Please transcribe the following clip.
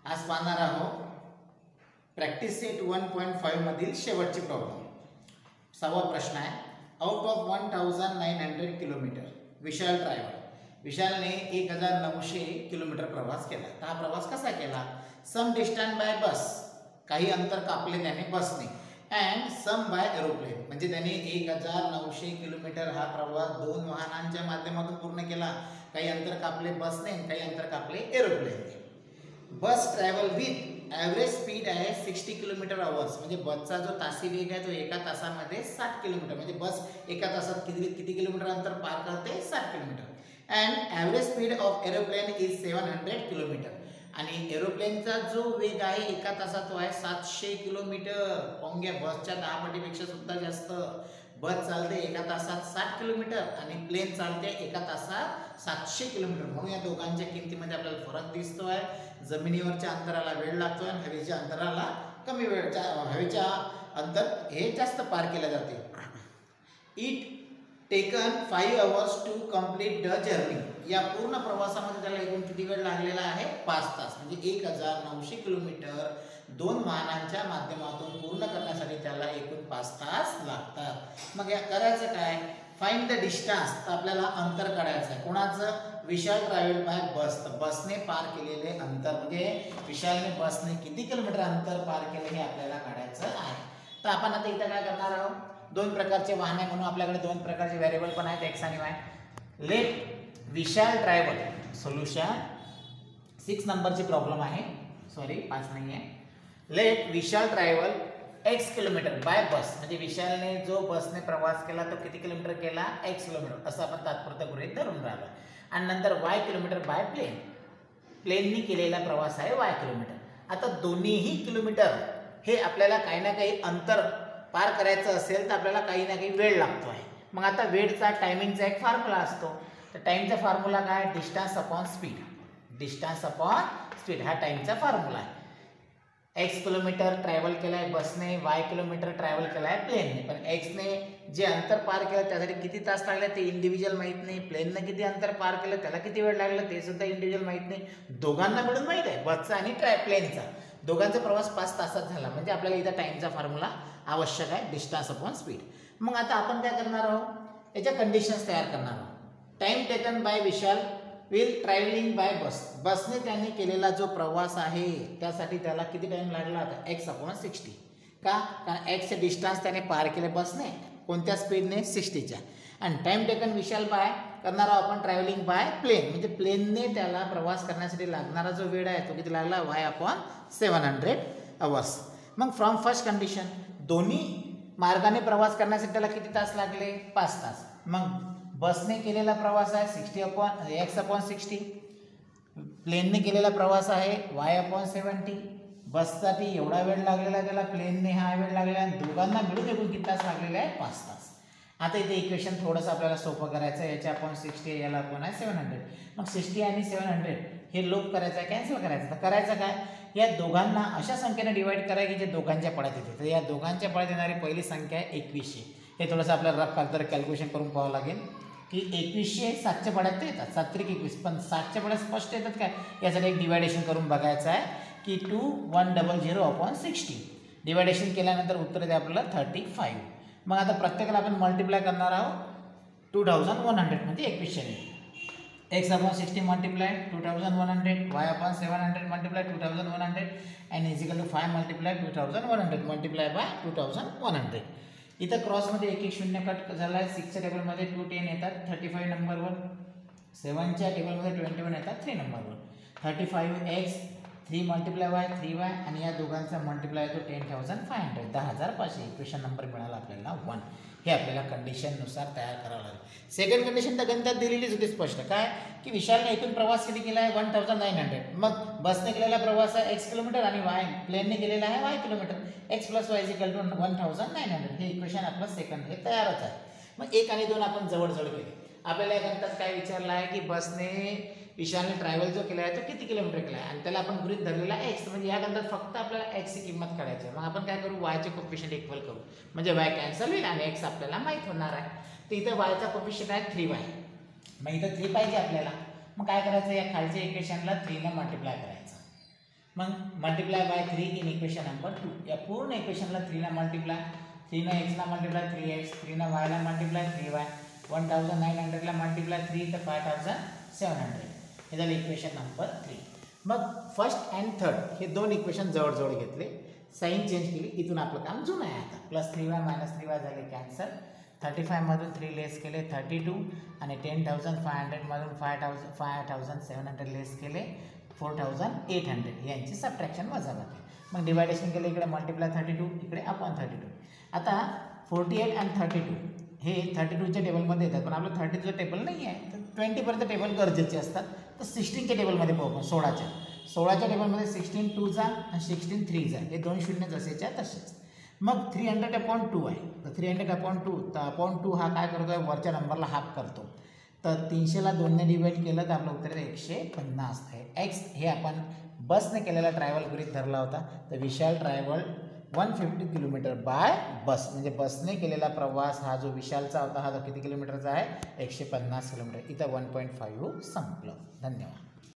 आज पाहणार आहोत प्रॅक्टिस सेट 1.5 मधील शेवटची प्रॉब्लेम. 6वा प्रश्न आहे. आउट ऑफ 1900 किलोमीटर विशाल विशालने 1900 किलोमीटर प्रवास केला. तर हा प्रवास कसा केला? सम डिस्टन्स बाय बस, काही अंतर कापले त्याने बसने, अँड सम बाय एरोप्लेन, म्हणजे त्याने 1900 किलोमीटर हा प्रवास 2 वाहनांच्या माध्यमातून पूर्ण केला. काही अंतर कापले बसने, काही अंतर कापले एरोप्लेनने. Bus travel with average speed आहे 60 किलोमीटर आवर्स, म्हणजे बसचा जो तासी वेग आहे तो एका तासामध्ये 60 किलोमीटर, म्हणजे बस एका तासात किती किलोमीटर अंतर पार करते? 60 kilometre. And average speed of aeroplane is 700 kilometre, आणि एरोप्लेनचा जो वेग आहे एका तासात तो आहे 700 किलोमीटर. पाहून बसच्या 10 पटीपेक्षा सुद्धा जास्त. बस चालते एका तासात 60 किलोमीटर आणि प्लेन चालते एका तासात 700 किलोमीटर. म्हणून या दोघांच्या किमतीमध्ये आपल्याला फरक दिसतो आहे. जमिनीवरच्या अंतराला वेळ लागतो आणि हवेच्या अंतराला कमी वेळ, हवेच्या अंतर हे जास्त पार केले जाते. It taken 5 hours to complete the journey. या पूर्ण प्रवासामध्ये त्याला एकूण किती वेळ लागलेला आहे? 5 तास, म्हणजे 1900 किलोमीटर 2 वाहनांच्या माध्यमातून पूर्ण करण्यासाठी त्याला एकूण 5 तास लागतात. मग या करायचं काय? Find the distance. तर आपल्याला अंतर काढायचं आहे. कोणाचं? Vishal travel by bus. तर बसने पार केलेले अंतर, म्हणजे विशालने बसने किती किलोमीटर अंतर पार केले हे आपल्याला काढायचं आहे. तर आपण आता इथं काय करणार आहोत? 2 प्रकारचे वाहन आहे म्हणून आपल्याकडे 2 प्रकारचे व्हेरिएबल पण आहेत, एक्स आणि Y. Let Vishal travel. Solution 6 नंबरची प्रॉब्लेम आहे, सॉरी 5 नाही आहे. Let Vishal travel x kilometre by bus, म्हणजे विशालने जो बसने प्रवास केला तो किती किलोमीटर केला? x किलोमीटर, असं आपण तात्पुरतं गृहीत धरून राहिलो. आणि नंतर y किलोमीटर बाय प्लेन, प्लेननी केलेला प्रवास आहे y किलोमीटर. आता दोन्हीही किलोमीटर हे आपल्याला काही ना काही अंतर पार करायचं असेल तर आपल्याला काही ना काही वेळ लागतो आहे. मग आता वेळचा, टायमिंगचा एक फॉर्म्युला असतो. तर टाईमचा फॉर्म्युला काय? Distance upon speed. Distance upon speed हा टाईमचा फॉर्म्युला आहे. x किलोमीटर ट्रॅव्हल केलाय बसने, y किलोमीटर ट्रॅव्हल केलाय प्लेनने. पण एक्सने जे अंतर पार केलं त्यासाठी किती तास लागले ते इंडिव्हिज्युअल माहीत नाही. प्लेनने किती अंतर पार केलं त्याला किती वेळ लागला ते सुद्धा इंडिव्हिज्युअल माहीत नाही. दोघांना मिळून माहीत आहे, बसचा आणि प्लेनचा. दोघांचा प्रवास 5 तासात झाला, म्हणजे आपल्याला इथं टाईमचा फॉर्म्युला आवश्यक आहे, डिस्टन्स अपॉन स्पीड. मग आता आपण काय करणार आहोत? याच्या कंडिशन्स तयार करणार आहोत. Time taken by Vishal will travelling by bus. बसने त्याने केलेला जो प्रवास आहे त्यासाठी त्याला किती टाइम लागला? आता x अपॉन 60. का? कारण x चे डिस्टन्स त्याने पार केले बसने, कोणत्या स्पीडने? 60च्या. आणि टाइम टेकन विशाल बाय करणार आहोत आपण ट्रॅव्हलिंग बाय प्लेन, म्हणजे प्लेनने त्याला प्रवास करण्यासाठी लागणारा जो वेळ आहे तो किती लागला? y upon 700 hours. मग फ्रॉम फर्स्ट कंडिशन, दोन्ही मार्गाने प्रवास करण्यासाठी त्याला किती तास लागले? 5 तास. मग बसने केलेला प्रवास आहे x अपॉन 60, प्लेनने केलेला प्रवास आहे y अपॉन 70. बससाठी एवढा वेळ लागलेला त्याला, प्लेनने हा वेळ लागलेला, आणि दोघांना मिळून एकूण किती तास लागलेला आहे? 5 तास. आता इथे इक्वेशन थोडंसं आपल्याला सोपं करायचं आहे. याच्या अपॉन 60 याला अपॉन आहे 700. मग 60 आणि 700 हे लोप करायचं आहे, कॅन्सल करायचं. तर करायचं काय? या दोघांना अशा संख्येने डिवाइड करा की जे दोघांच्या पळ्यात येते. तर या दोघांच्या पळ्यात येणारी पहिली संख्या आहे 2100. हे थोडंसं आपल्याला रफ कागदावर कॅल्क्युलेशन करून पाहावं लागेल की 2100 7च्या पळ्यात तर येतात, 7 त्रिक 21, पण 7च्या पळ्यात स्पष्ट येतात काय? यासाठी एक डिवायडेशन करून बघायचं आहे की 2100 अपॉन 60. डिवायडेशन केल्यानंतर उत्तर द्या आपल्याला 35. मग आता प्रत्येकाला आपण मल्टिप्लाय करणार आहोत 2100, म्हणजे 2100. x upon 60 multiply 2100, y upon 700 multiply 2100, and is equal to 5 multiply 2100 multiply by 2100. इथं क्रॉसमध्ये 1 0 कट झाला आहे. 6च्या टेबलमध्ये 2 10 येतात 35 नंबरवर, 7च्या टेबलमध्ये 21 येतात 3 नंबरवर. 35x 3 मल्टिप्लाय y 3y, आणि या दोघांचा मल्टिप्लाय तो 10,500, 10,500. इक्वेशन नंबर मिळाला आपल्याला 1. हे आपल्याला कंडिशननुसार तयार करावं लागेल. सेकंड कंडिशन तर गणितात दिलेलीच होती स्पष्ट, काय की विशालने एकूण प्रवास किती केला आहे? 1900. मग बसने केलेला प्रवास आहे x किलोमीटर आणि y प्लेनने केलेला आहे y kilometre. x plus y is equal to 1900. हे इक्वेशन आपलं सेकंड हे तयारच आहे. मग 1 आणि 2 आपण जवळजवळ केले. आपल्याला या गणितात काय विचारलं आहे की बसने विशालने ट्रॅव्हल जो केला आहे तो किती किलोमीटर केला आहे, आणि त्याला आपण गृहीत धरलेला x, म्हणजे या गणितात फक्त आपल्याला x ची किंमत काढायची आहे. मग आपण काय करू? y चे कोएफिशिएंट इक्वल करू, म्हणजे y कॅन्सल होईल आणि x आपल्याला माहीत होणार आहे. तर इथं y चा कोएफिशिएंट आहे 3y. मग इथं 3 पाहिजे आपल्याला. मग काय करायचं? या खालच्या इक्वेशनला 3 ने मल्टिप्लाय करायचं. मग multiply by 3 in equation number 2. या पूर्ण इक्वेशनला 3 ला मल्टिप्लाय, 3 ला x ला मल्टिप्लाय 3x, 3 ला y ला मल्टिप्लाय 3y, 1900 ला मल्टिप्लाय 3 तर 5700. हे झालं इक्वेशन नंबर 3. मग फर्स्ट अँड थर्ड हे दोन इक्वेशन जवळजवळ घेतले, साईन चेंज केली, इथून आपलं काम जुनं आहे आता. प्लस 3y मायनस 3y झाले कॅन्सल. 35 मधून 3 लेस केले 32 आणि 10,500 मधून 5,700 लेस केले 4,800. यांची सबट्रॅक्शन वजाबाकी. मग डिवायडेशन केलं, इकडे मल्टिप्लाय 32, इकडे अपॉन 32. आता 48 आणि 32 हे 32च्या टेबलमध्ये येतात, पण आपलं 32चं टेबल नाही आहे, तर 20पर्यंत टेबल गरजेचे असतात. तर 16च्या टेबलमध्ये पाहू आपण. 16च्या टेबलमध्ये 16 2 आणि 16 3 हे दोन शून्य जसेच्या तसेच. मग 300/2 आहे, तर 300/2, तर अपॉन 2 हा काय करतो आहे, वरच्या नंबरला हाफ करतो. तर 300ला 2ने डिवाइड केलं तर आपलं उत्तर 150 आहे. एक्स हे आपण बसने केलेला ट्रॅव्हल गृहीत धरला होता. तर Vishal travel 150 kilometre by bus, म्हणजे बसने केलेला प्रवास हा जो विशालचा होता, हा जो किती किलोमीटरचा आहे, 150 किलोमीटर. इथं 1.5 संपलं. धन्यवाद.